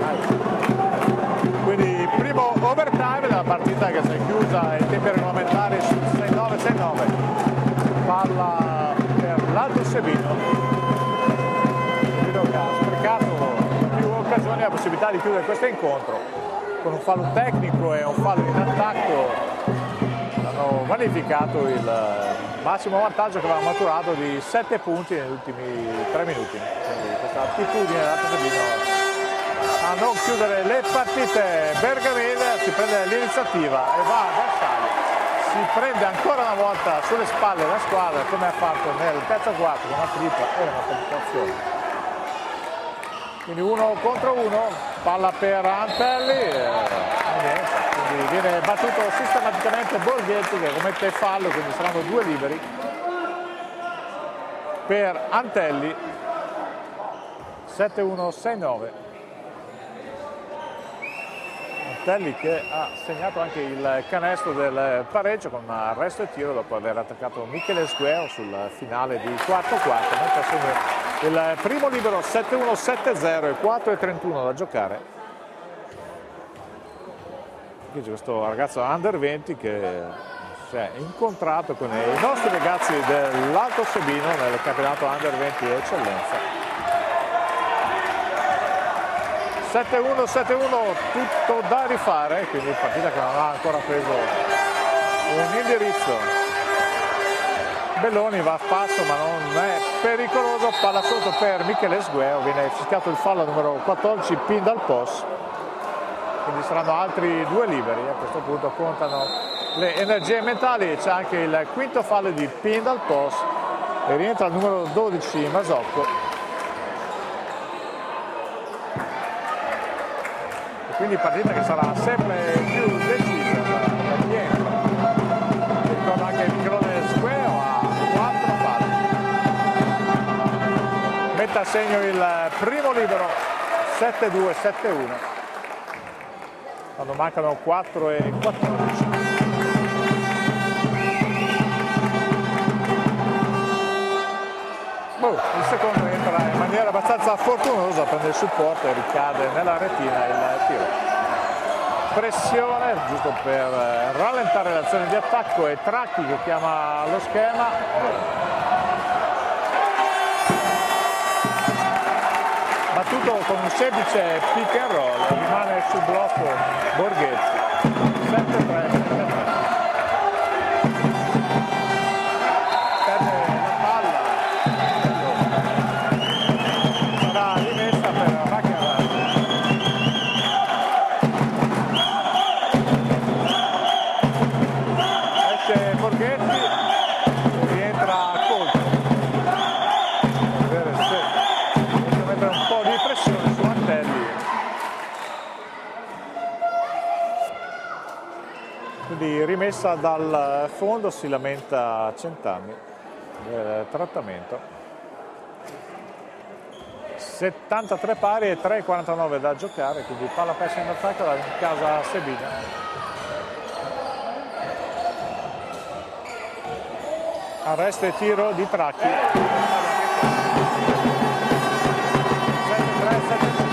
Quindi primo overtime della partita che si è chiusa ai tempi regolamentari sul 6-9, palla per l'Alto Sebino che ha sprecato in più occasioni la possibilità di chiudere questo incontro con un fallo tecnico e un fallo in attacco. Hanno vanificato il massimo vantaggio che aveva maturato di 7 punti negli ultimi 3 minuti. Quindi questa attitudine dell'Alto Sebino a non chiudere le partite. Bergamini si prende l'iniziativa e va a bersaglio, si prende ancora una volta sulle spalle la squadra come ha fatto nel terzo quarto con una tripla e una penetrazione. Quindi 1 contro 1, palla per Antelli, quindi viene battuto sistematicamente Borghetti che commette fallo, quindi saranno 2 liberi per Antelli. 7-1, 6-9. Antelli che ha segnato anche il canestro del pareggio con arresto e tiro dopo aver attaccato Michele Sgueo sul finale di quarto quarto, mentre segna il primo libero. 7-1, 7-0 e 4-31 da giocare. Qui c'è questo ragazzo under 20 che si è incontrato con i nostri ragazzi dell'Alto Sebino nel campionato under 20 eccellenza. 7-1, 7-1, tutto da rifare, quindi partita che non ha ancora preso un indirizzo. Belloni va a spasso ma non è pericoloso, palla sotto per Michele Sgueo, viene fischiato il fallo numero 14 pin dal post, quindi saranno altri 2 liberi. A questo punto contano le energie mentali, c'è anche il quinto fallo di pin dal post e rientra il numero 12 Masocco. Quindi partita che sarà sempre più decisa da chi entra. Ricordo anche il Michelone Sgueo a 4 falli. Mette a segno il primo libero, 7-2, 7-1. Quando mancano 4 e 14. Il secondo entra in maniera abbastanza fortunosa, prende il supporto e ricade nella retina il tiro. Pressione giusto per rallentare l'azione di attacco e Tracchi che chiama lo schema. Battuto con un semplice pick and roll, rimane sul blocco Borghetti. 7-3. Rimessa dal fondo, si lamenta Centanni del trattamento. 73 pari e 3,49 da giocare, quindi palla persa in attacco da casa Sebina. Arresto e tiro di Tracchi. 7-3, 7-5.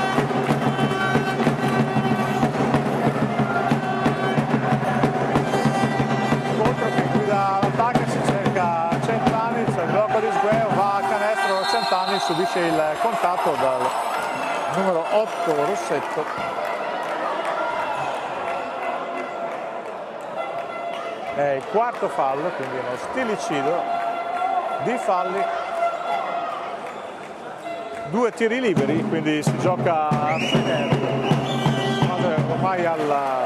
Subisce il contatto dal numero 8 Rossetto. È il quarto fallo, quindi uno stilicido di falli. 2 tiri liberi, quindi si gioca a ormai alla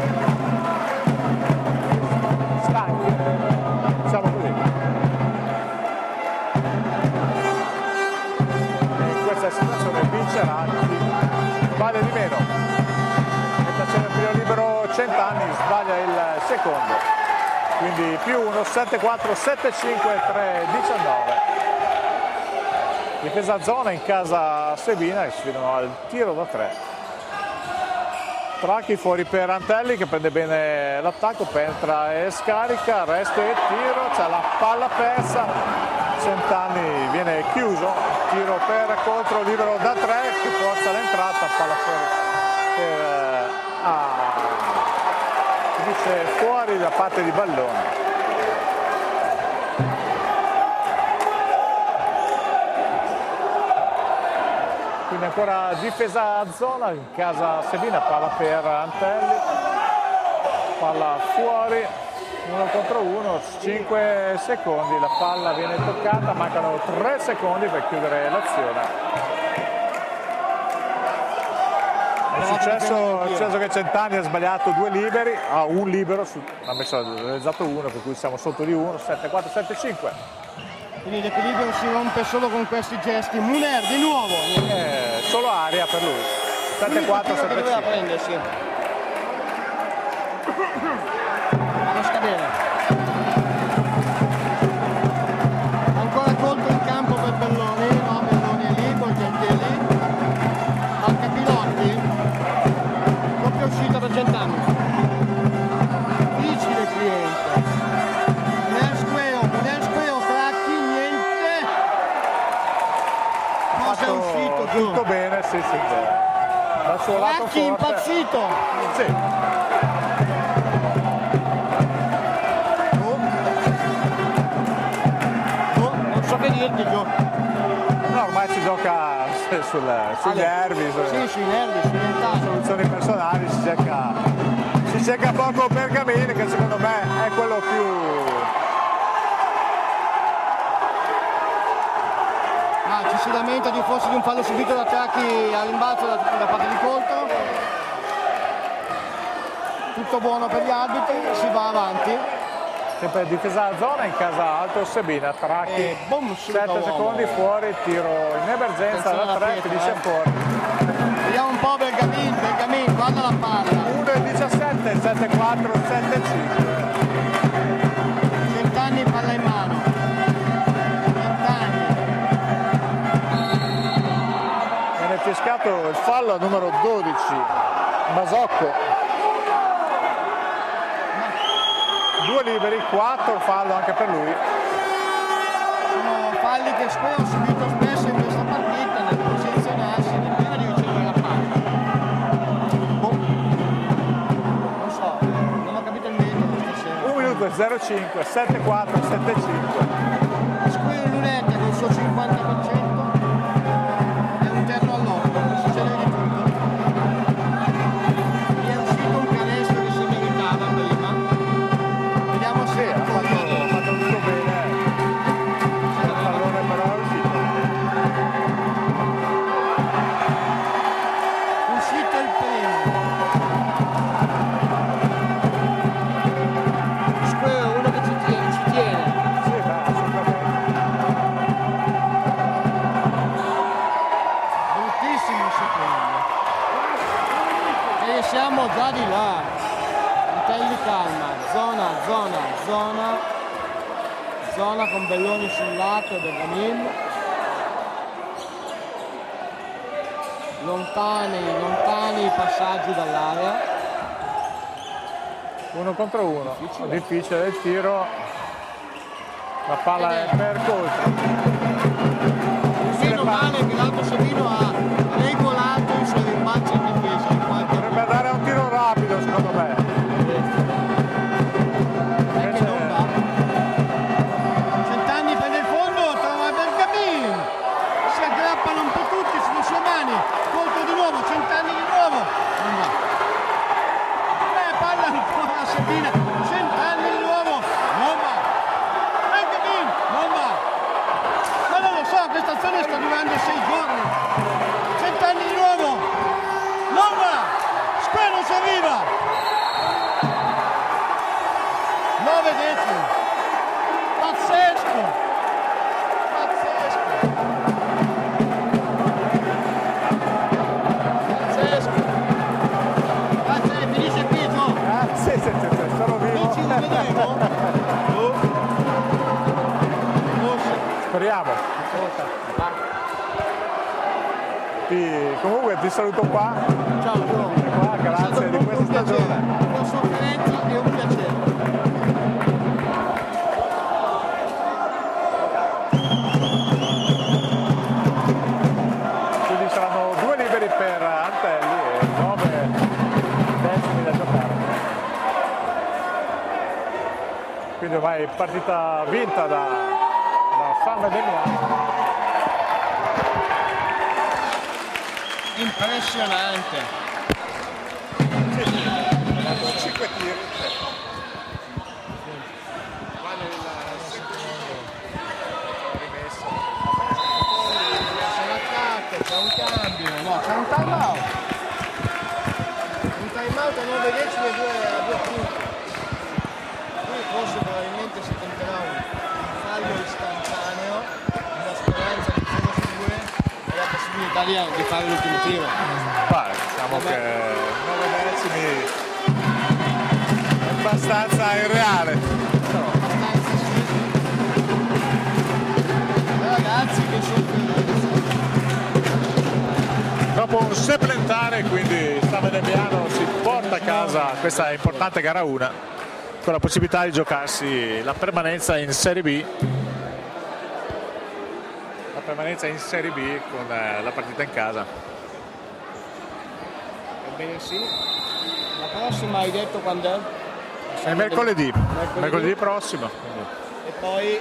stanchi, diciamo così. Situazione vincerà sbaglia di meno, mette il primo libero Centanni, sbaglia il secondo, quindi più 1, 7-4, 7-5, 3-19. Difesa zona in casa Sebina e sfidano al tiro da 3. Tracchi fuori per Antelli che prende bene l'attacco, penetra e scarica, resto e tiro, c'è la palla persa, Centanni viene chiuso. tiro per contro, libero da 3, che forza l'entrata, palla fuori finisce fuori da parte di Ballone. Quindi ancora difesa a zona, in casa Sebina, palla per Antelli, palla fuori, 1 contro 1, 5 secondi, la palla viene toccata, mancano 3 secondi per chiudere l'azione. È successo che Centani ha sbagliato 2 liberi, un libero, ha realizzato 1, per cui siamo sotto di 1, 7-4, 7-5. Quindi l'equilibrio si rompe solo con questi gesti. Muner di nuovo. Solo aria per lui. 7-4, 7-5. Doveva prendersi. Non scadere. Ancora contro il campo per Belloni. No, Belloni è lì col Gentili. Manca Pilotti. Doppia uscita per Gentani. Difficile cliente. È uscito tutto bene, sì, dal suo lato forte. Impazzito! Sì. Non so che dirti, Gio. No, ormai si gioca sui nervi, sui nervi, sui mentali. Soluzioni personali, si cerca poco Bergamini, che secondo me è quello più... Ci si lamenta di forse di un fallo subito da Tracchi a rimbalzo da parte di Colto. Tutto buono per gli arbitri, si va avanti. Sempre difesa a zona in casa Alto Sebina, Tracchi, 7 secondi fuori, tiro in emergenza da 3, finisce fuori. Vediamo un po' Bergamin, guarda la palla. 1-17, 7-4, 7-5. Centanni palla in mano. Fischiato il fallo numero 12, Basocco. 2 liberi, 4 fallo anche per lui. Sono falli che ho subito spesso in questa partita nel posizionarsi prima di ricevere la palla. Non so, non ho capito il metodo stasera. 1 minuto e 0,5, 7-4, 7-5. Squillo Lunetta con il suo 50%. Siamo già di là. Antelli calma, zona con Belloni sul lato e Bergamin. Lontani i passaggi dall'area. 1 contro 1, difficile il tiro, la palla è per Colto. Meno male che l'Alto Sebino ha regolato i suoi rimbalzi in difesa. Dovrebbe dare un tiro rapido secondo me. Invece non va. Centanni prende il fondo, trova Bergamin. Si aggrappano un po' tutti sulle sue mani. Colto di nuovo, Centanni di nuovo. Non va. Palla ancora a Sebina. Centanni di nuovo. Non va. Bergamin, non va. Ma non lo so, questa azione sta durando 6 giorni. Centanni di nuovo. Non va. Spero si arriva. 9 decimi. Pazzesco. Grazie, finisce qui, Gio. Sì, sono vivo. Non ci rivedremo? Speriamo. Comunque ti saluto qua. Ciao, Gio. Grazie di questa stagione. Una sofferenza e un piacere. quindi ormai partita vinta da Fama Demiano. Impressionante. 5 tiri. C'è un cambio, no, c'è un time out. Un time out a 9 decimi e 2 punti. Qui forse probabilmente si tenterà un fallo istantaneo, una speranza di 0 su 2 e la possibilità di fare l'ultimo tiro. Diciamo che 9 decimi è abbastanza irreale. Ragazzi che sono Dopo un supplementare, quindi Fama Demiano si porta a casa questa importante gara 1 con la possibilità di giocarsi la permanenza in Serie B. La permanenza in Serie B con la partita in casa. Ebbene sì. La prossima hai detto quando è? È mercoledì. Mercoledì prossimo. E poi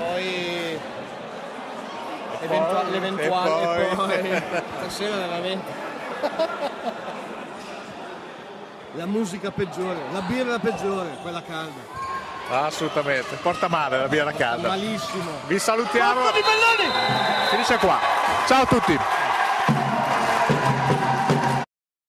l'eventuale e poi stasera veramente la musica peggiore, la birra peggiore, quella calda. Assolutamente, porta male la birra calda. Malissimo. Vi salutiamo. Finisce qua. Ciao a tutti.